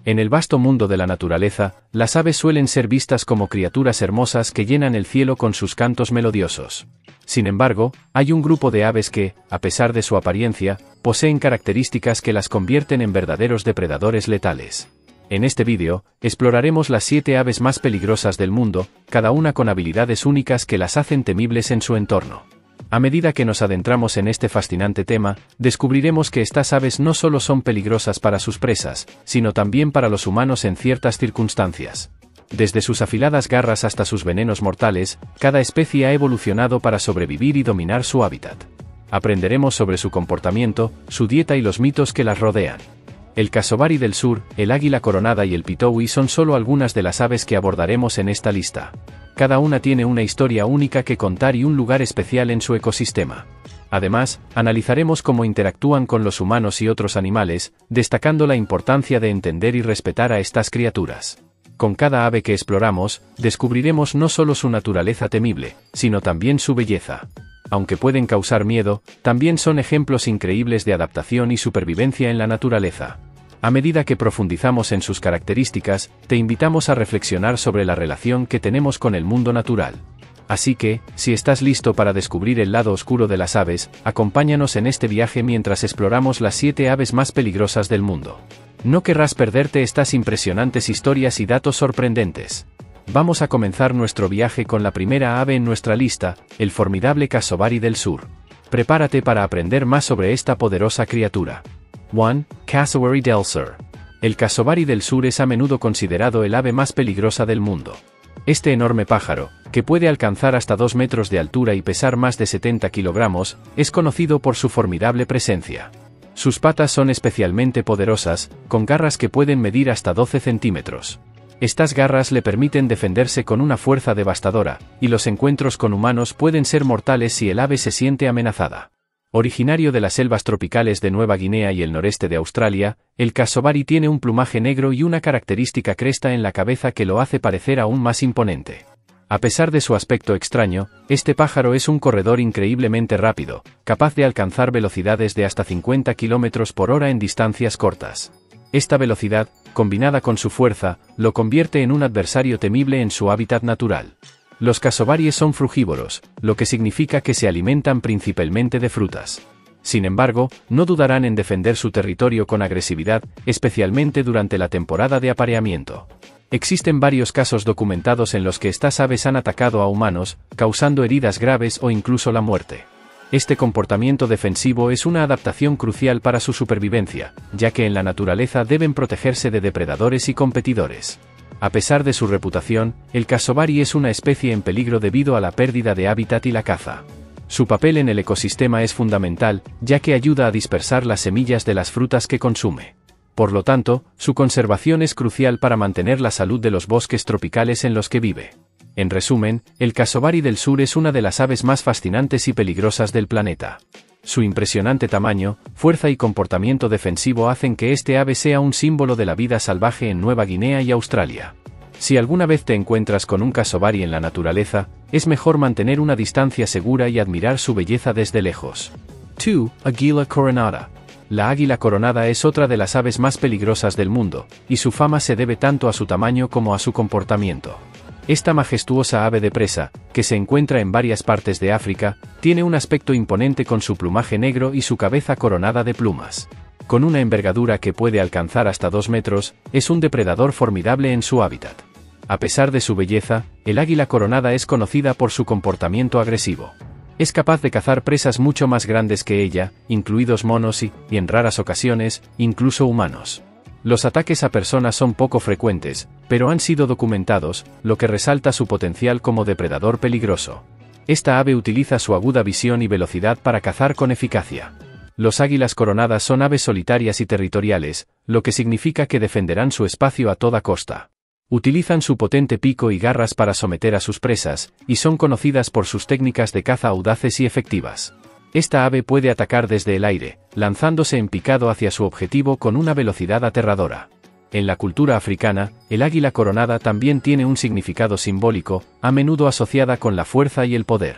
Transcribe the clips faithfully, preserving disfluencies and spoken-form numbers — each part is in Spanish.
En el vasto mundo de la naturaleza, las aves suelen ser vistas como criaturas hermosas que llenan el cielo con sus cantos melodiosos. Sin embargo, hay un grupo de aves que, a pesar de su apariencia, poseen características que las convierten en verdaderos depredadores letales. En este vídeo, exploraremos las siete aves más peligrosas del mundo, cada una con habilidades únicas que las hacen temibles en su entorno. A medida que nos adentramos en este fascinante tema, descubriremos que estas aves no solo son peligrosas para sus presas, sino también para los humanos en ciertas circunstancias. Desde sus afiladas garras hasta sus venenos mortales, cada especie ha evolucionado para sobrevivir y dominar su hábitat. Aprenderemos sobre su comportamiento, su dieta y los mitos que las rodean. El casovari del sur, el águila coronada y el pitohui son solo algunas de las aves que abordaremos en esta lista. Cada una tiene una historia única que contar y un lugar especial en su ecosistema. Además, analizaremos cómo interactúan con los humanos y otros animales, destacando la importancia de entender y respetar a estas criaturas. Con cada ave que exploramos, descubriremos no solo su naturaleza temible, sino también su belleza. Aunque pueden causar miedo, también son ejemplos increíbles de adaptación y supervivencia en la naturaleza. A medida que profundizamos en sus características, te invitamos a reflexionar sobre la relación que tenemos con el mundo natural. Así que, si estás listo para descubrir el lado oscuro de las aves, acompáñanos en este viaje mientras exploramos las siete aves más peligrosas del mundo. No querrás perderte estas impresionantes historias y datos sorprendentes. Vamos a comenzar nuestro viaje con la primera ave en nuestra lista, el formidable casovari del sur. Prepárate para aprender más sobre esta poderosa criatura. uno. Cassowary del Sur. El casovari del sur es a menudo considerado el ave más peligrosa del mundo. Este enorme pájaro, que puede alcanzar hasta dos metros de altura y pesar más de setenta kilogramos, es conocido por su formidable presencia. Sus patas son especialmente poderosas, con garras que pueden medir hasta doce centímetros. Estas garras le permiten defenderse con una fuerza devastadora, y los encuentros con humanos pueden ser mortales si el ave se siente amenazada. Originario de las selvas tropicales de Nueva Guinea y el noreste de Australia, el casovari tiene un plumaje negro y una característica cresta en la cabeza que lo hace parecer aún más imponente. A pesar de su aspecto extraño, este pájaro es un corredor increíblemente rápido, capaz de alcanzar velocidades de hasta cincuenta kilómetros por hora en distancias cortas. Esta velocidad, combinada con su fuerza, lo convierte en un adversario temible en su hábitat natural. Los casovaries son frugívoros, lo que significa que se alimentan principalmente de frutas. Sin embargo, no dudarán en defender su territorio con agresividad, especialmente durante la temporada de apareamiento. Existen varios casos documentados en los que estas aves han atacado a humanos, causando heridas graves o incluso la muerte. Este comportamiento defensivo es una adaptación crucial para su supervivencia, ya que en la naturaleza deben protegerse de depredadores y competidores. A pesar de su reputación, el casovari es una especie en peligro debido a la pérdida de hábitat y la caza. Su papel en el ecosistema es fundamental, ya que ayuda a dispersar las semillas de las frutas que consume. Por lo tanto, su conservación es crucial para mantener la salud de los bosques tropicales en los que vive. En resumen, el casovari del sur es una de las aves más fascinantes y peligrosas del planeta. Su impresionante tamaño, fuerza y comportamiento defensivo hacen que este ave sea un símbolo de la vida salvaje en Nueva Guinea y Australia. Si alguna vez te encuentras con un casovari en la naturaleza, es mejor mantener una distancia segura y admirar su belleza desde lejos. dos. Águila coronada. La águila coronada es otra de las aves más peligrosas del mundo, y su fama se debe tanto a su tamaño como a su comportamiento. Esta majestuosa ave de presa, que se encuentra en varias partes de África, tiene un aspecto imponente con su plumaje negro y su cabeza coronada de plumas. Con una envergadura que puede alcanzar hasta dos metros, es un depredador formidable en su hábitat. A pesar de su belleza, el águila coronada es conocida por su comportamiento agresivo. Es capaz de cazar presas mucho más grandes que ella, incluidos monos y, y en raras ocasiones, incluso humanos. Los ataques a personas son poco frecuentes, pero han sido documentados, lo que resalta su potencial como depredador peligroso. Esta ave utiliza su aguda visión y velocidad para cazar con eficacia. Los águilas coronadas son aves solitarias y territoriales, lo que significa que defenderán su espacio a toda costa. Utilizan su potente pico y garras para someter a sus presas, y son conocidas por sus técnicas de caza audaces y efectivas. Esta ave puede atacar desde el aire, lanzándose en picado hacia su objetivo con una velocidad aterradora. En la cultura africana, el águila coronada también tiene un significado simbólico, a menudo asociada con la fuerza y el poder.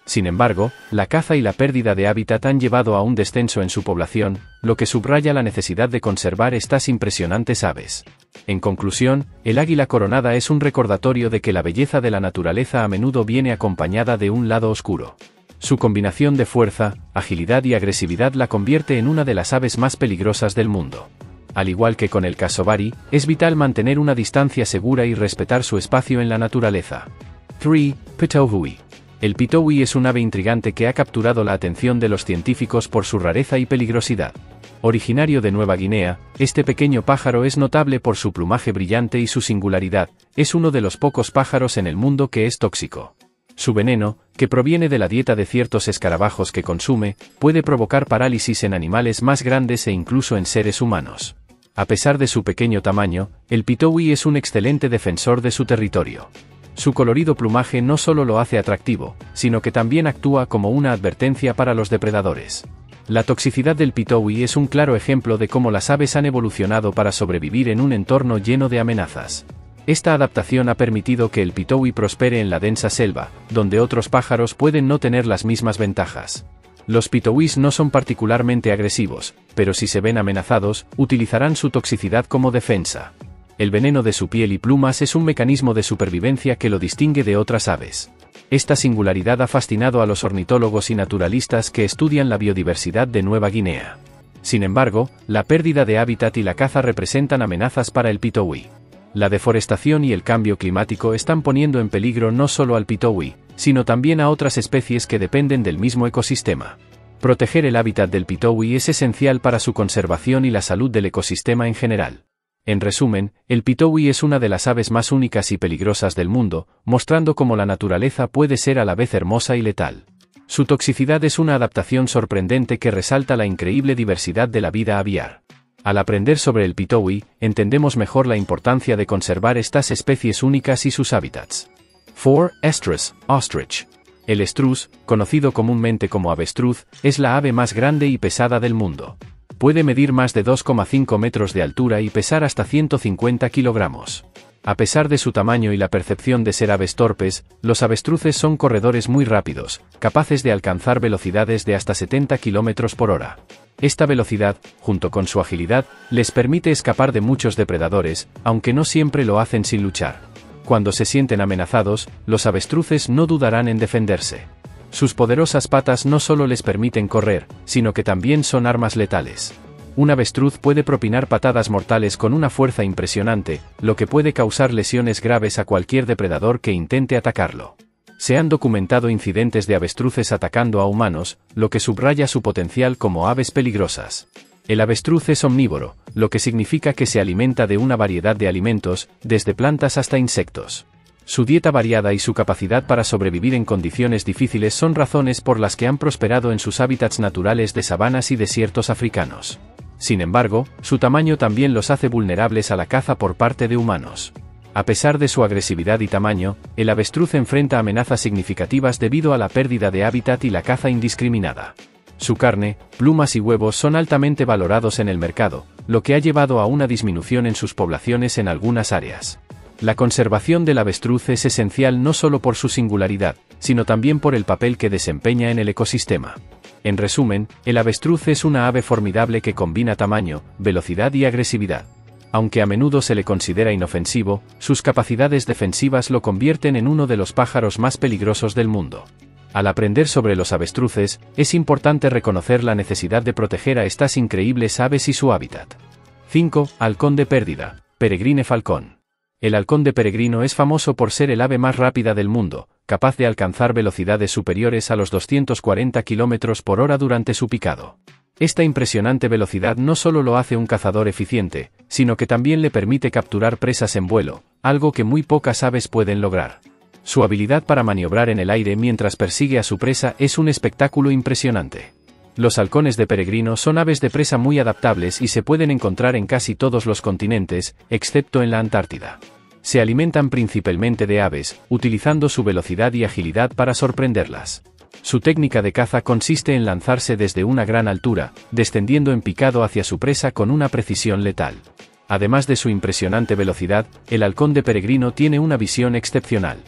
Sin embargo, la caza y la pérdida de hábitat han llevado a un descenso en su población, lo que subraya la necesidad de conservar estas impresionantes aves. En conclusión, el águila coronada es un recordatorio de que la belleza de la naturaleza a menudo viene acompañada de un lado oscuro. Su combinación de fuerza, agilidad y agresividad la convierte en una de las aves más peligrosas del mundo. Al igual que con el casovari, es vital mantener una distancia segura y respetar su espacio en la naturaleza. tres. Pitohui. El pitohui es un ave intrigante que ha capturado la atención de los científicos por su rareza y peligrosidad. Originario de Nueva Guinea, este pequeño pájaro es notable por su plumaje brillante y su singularidad, es uno de los pocos pájaros en el mundo que es tóxico. Su veneno, que proviene de la dieta de ciertos escarabajos que consume, puede provocar parálisis en animales más grandes e incluso en seres humanos. A pesar de su pequeño tamaño, el pitohui es un excelente defensor de su territorio. Su colorido plumaje no solo lo hace atractivo, sino que también actúa como una advertencia para los depredadores. La toxicidad del pitohui es un claro ejemplo de cómo las aves han evolucionado para sobrevivir en un entorno lleno de amenazas. Esta adaptación ha permitido que el pitohui prospere en la densa selva, donde otros pájaros pueden no tener las mismas ventajas. Los pitowis no son particularmente agresivos, pero si se ven amenazados, utilizarán su toxicidad como defensa. El veneno de su piel y plumas es un mecanismo de supervivencia que lo distingue de otras aves. Esta singularidad ha fascinado a los ornitólogos y naturalistas que estudian la biodiversidad de Nueva Guinea. Sin embargo, la pérdida de hábitat y la caza representan amenazas para el pitohui. La deforestación y el cambio climático están poniendo en peligro no solo al pitohui, sino también a otras especies que dependen del mismo ecosistema. Proteger el hábitat del pitohui es esencial para su conservación y la salud del ecosistema en general. En resumen, el pitohui es una de las aves más únicas y peligrosas del mundo, mostrando cómo la naturaleza puede ser a la vez hermosa y letal. Su toxicidad es una adaptación sorprendente que resalta la increíble diversidad de la vida aviar. Al aprender sobre el pitohui, entendemos mejor la importancia de conservar estas especies únicas y sus hábitats. cuatro. Estrus, ostrich. El estrus, conocido comúnmente como avestruz, es la ave más grande y pesada del mundo. Puede medir más de dos coma cinco metros de altura y pesar hasta ciento cincuenta kilogramos. A pesar de su tamaño y la percepción de ser aves torpes, los avestruces son corredores muy rápidos, capaces de alcanzar velocidades de hasta setenta kilómetros por hora. Esta velocidad, junto con su agilidad, les permite escapar de muchos depredadores, aunque no siempre lo hacen sin luchar. Cuando se sienten amenazados, los avestruces no dudarán en defenderse. Sus poderosas patas no solo les permiten correr, sino que también son armas letales. Un avestruz puede propinar patadas mortales con una fuerza impresionante, lo que puede causar lesiones graves a cualquier depredador que intente atacarlo. Se han documentado incidentes de avestruces atacando a humanos, lo que subraya su potencial como aves peligrosas. El avestruz es omnívoro, lo que significa que se alimenta de una variedad de alimentos, desde plantas hasta insectos. Su dieta variada y su capacidad para sobrevivir en condiciones difíciles son razones por las que han prosperado en sus hábitats naturales de sabanas y desiertos africanos. Sin embargo, su tamaño también los hace vulnerables a la caza por parte de humanos. A pesar de su agresividad y tamaño, el avestruz enfrenta amenazas significativas debido a la pérdida de hábitat y la caza indiscriminada. Su carne, plumas y huevos son altamente valorados en el mercado, lo que ha llevado a una disminución en sus poblaciones en algunas áreas. La conservación del avestruz es esencial no solo por su singularidad, sino también por el papel que desempeña en el ecosistema. En resumen, el avestruz es una ave formidable que combina tamaño, velocidad y agresividad. Aunque a menudo se le considera inofensivo, sus capacidades defensivas lo convierten en uno de los pájaros más peligrosos del mundo. Al aprender sobre los avestruces, es importante reconocer la necesidad de proteger a estas increíbles aves y su hábitat. cinco. Halcón de pérdida, Peregrine falcón. El halcón de peregrino es famoso por ser el ave más rápida del mundo, capaz de alcanzar velocidades superiores a los doscientos cuarenta kilómetros por hora durante su picado. Esta impresionante velocidad no solo lo hace un cazador eficiente, sino que también le permite capturar presas en vuelo, algo que muy pocas aves pueden lograr. Su habilidad para maniobrar en el aire mientras persigue a su presa es un espectáculo impresionante. Los halcones de peregrino son aves de presa muy adaptables y se pueden encontrar en casi todos los continentes, excepto en la Antártida. Se alimentan principalmente de aves, utilizando su velocidad y agilidad para sorprenderlas. Su técnica de caza consiste en lanzarse desde una gran altura, descendiendo en picado hacia su presa con una precisión letal. Además de su impresionante velocidad, el halcón de peregrino tiene una visión excepcional.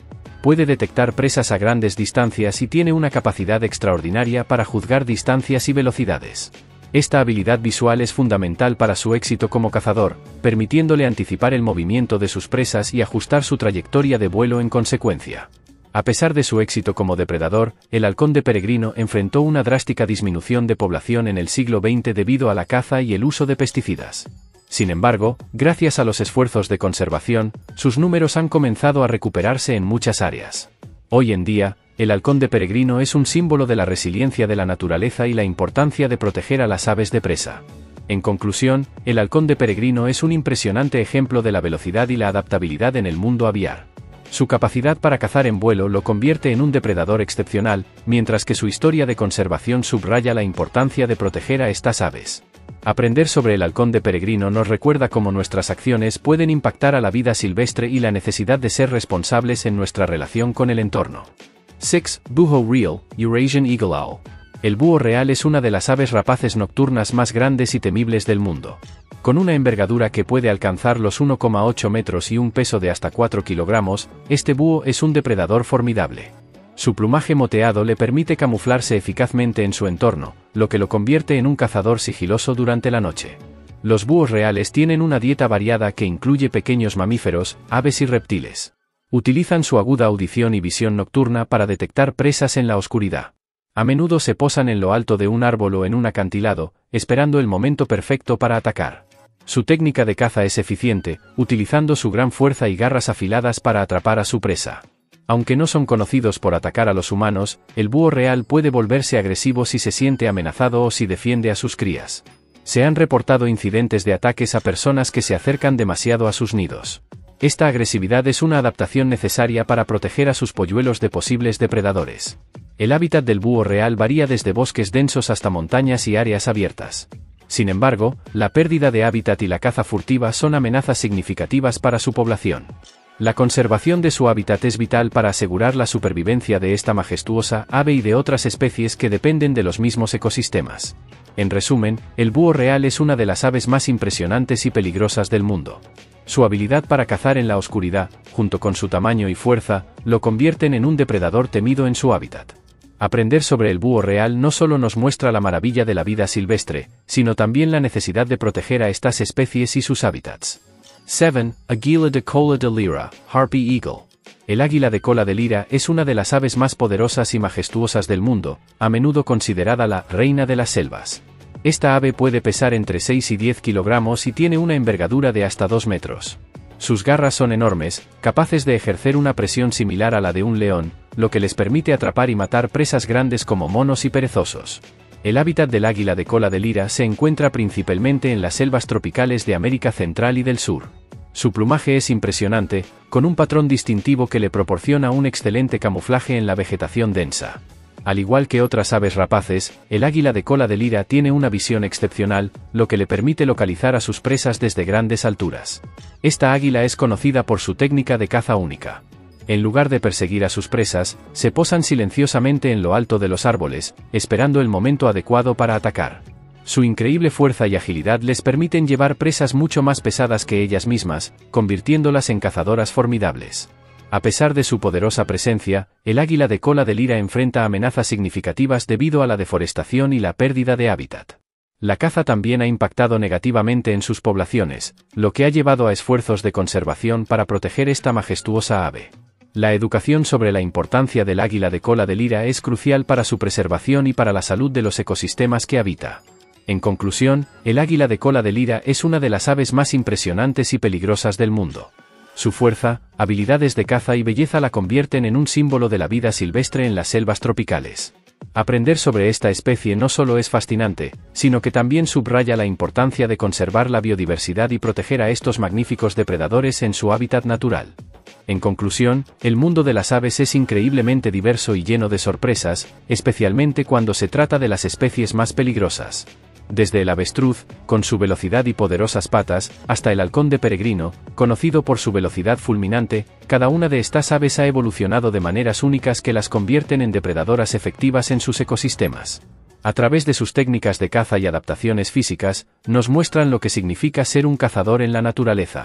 puede detectar presas a grandes distancias y tiene una capacidad extraordinaria para juzgar distancias y velocidades. Esta habilidad visual es fundamental para su éxito como cazador, permitiéndole anticipar el movimiento de sus presas y ajustar su trayectoria de vuelo en consecuencia. A pesar de su éxito como depredador, el halcón de peregrino enfrentó una drástica disminución de población en el siglo veinte debido a la caza y el uso de pesticidas. Sin embargo, gracias a los esfuerzos de conservación, sus números han comenzado a recuperarse en muchas áreas. Hoy en día, el halcón de peregrino es un símbolo de la resiliencia de la naturaleza y la importancia de proteger a las aves de presa. En conclusión, el halcón de peregrino es un impresionante ejemplo de la velocidad y la adaptabilidad en el mundo aviar. Su capacidad para cazar en vuelo lo convierte en un depredador excepcional, mientras que su historia de conservación subraya la importancia de proteger a estas aves. Aprender sobre el halcón de peregrino nos recuerda cómo nuestras acciones pueden impactar a la vida silvestre y la necesidad de ser responsables en nuestra relación con el entorno. seis. Búho Real, Eurasian Eagle Owl. El búho real es una de las aves rapaces nocturnas más grandes y temibles del mundo. Con una envergadura que puede alcanzar los uno coma ocho metros y un peso de hasta cuatro kilogramos, este búho es un depredador formidable. Su plumaje moteado le permite camuflarse eficazmente en su entorno, lo que lo convierte en un cazador sigiloso durante la noche. Los búhos reales tienen una dieta variada que incluye pequeños mamíferos, aves y reptiles. Utilizan su aguda audición y visión nocturna para detectar presas en la oscuridad. A menudo se posan en lo alto de un árbol o en un acantilado, esperando el momento perfecto para atacar. Su técnica de caza es eficiente, utilizando su gran fuerza y garras afiladas para atrapar a su presa. Aunque no son conocidos por atacar a los humanos, el búho real puede volverse agresivo si se siente amenazado o si defiende a sus crías. Se han reportado incidentes de ataques a personas que se acercan demasiado a sus nidos. Esta agresividad es una adaptación necesaria para proteger a sus polluelos de posibles depredadores. El hábitat del búho real varía desde bosques densos hasta montañas y áreas abiertas. Sin embargo, la pérdida de hábitat y la caza furtiva son amenazas significativas para su población. La conservación de su hábitat es vital para asegurar la supervivencia de esta majestuosa ave y de otras especies que dependen de los mismos ecosistemas. En resumen, el búho real es una de las aves más impresionantes y peligrosas del mundo. Su habilidad para cazar en la oscuridad, junto con su tamaño y fuerza, lo convierten en un depredador temido en su hábitat. Aprender sobre el búho real no solo nos muestra la maravilla de la vida silvestre, sino también la necesidad de proteger a estas especies y sus hábitats. siete. Águila de cola de lira, Harpy Eagle. El águila de cola de lira es una de las aves más poderosas y majestuosas del mundo, a menudo considerada la reina de las selvas. Esta ave puede pesar entre seis y diez kilogramos y tiene una envergadura de hasta dos metros. Sus garras son enormes, capaces de ejercer una presión similar a la de un león, lo que les permite atrapar y matar presas grandes como monos y perezosos. El hábitat del águila de cola de lira se encuentra principalmente en las selvas tropicales de América Central y del Sur. Su plumaje es impresionante, con un patrón distintivo que le proporciona un excelente camuflaje en la vegetación densa. Al igual que otras aves rapaces, el águila de cola de lira tiene una visión excepcional, lo que le permite localizar a sus presas desde grandes alturas. Esta águila es conocida por su técnica de caza única. En lugar de perseguir a sus presas, se posan silenciosamente en lo alto de los árboles, esperando el momento adecuado para atacar. Su increíble fuerza y agilidad les permiten llevar presas mucho más pesadas que ellas mismas, convirtiéndolas en cazadoras formidables. A pesar de su poderosa presencia, el águila de cola de lira enfrenta amenazas significativas debido a la deforestación y la pérdida de hábitat. La caza también ha impactado negativamente en sus poblaciones, lo que ha llevado a esfuerzos de conservación para proteger esta majestuosa ave. La educación sobre la importancia del águila de cola de lira es crucial para su preservación y para la salud de los ecosistemas que habita. En conclusión, el águila de cola de lira es una de las aves más impresionantes y peligrosas del mundo. Su fuerza, habilidades de caza y belleza la convierten en un símbolo de la vida silvestre en las selvas tropicales. Aprender sobre esta especie no solo es fascinante, sino que también subraya la importancia de conservar la biodiversidad y proteger a estos magníficos depredadores en su hábitat natural. En conclusión, el mundo de las aves es increíblemente diverso y lleno de sorpresas, especialmente cuando se trata de las especies más peligrosas. Desde el avestruz, con su velocidad y poderosas patas, hasta el halcón de peregrino, conocido por su velocidad fulminante, cada una de estas aves ha evolucionado de maneras únicas que las convierten en depredadoras efectivas en sus ecosistemas. A través de sus técnicas de caza y adaptaciones físicas, nos muestran lo que significa ser un cazador en la naturaleza.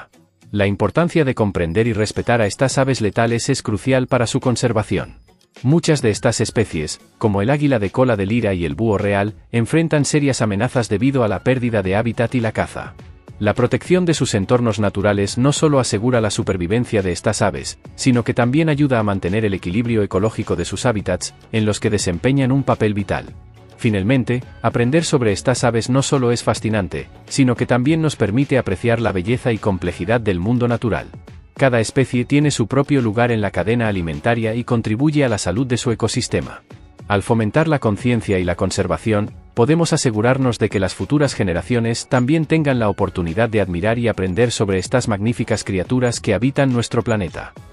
La importancia de comprender y respetar a estas aves letales es crucial para su conservación. Muchas de estas especies, como el águila de cola de lira y el búho real, enfrentan serias amenazas debido a la pérdida de hábitat y la caza. La protección de sus entornos naturales no solo asegura la supervivencia de estas aves, sino que también ayuda a mantener el equilibrio ecológico de sus hábitats, en los que desempeñan un papel vital. Finalmente, aprender sobre estas aves no solo es fascinante, sino que también nos permite apreciar la belleza y complejidad del mundo natural. Cada especie tiene su propio lugar en la cadena alimentaria y contribuye a la salud de su ecosistema. Al fomentar la conciencia y la conservación, podemos asegurarnos de que las futuras generaciones también tengan la oportunidad de admirar y aprender sobre estas magníficas criaturas que habitan nuestro planeta.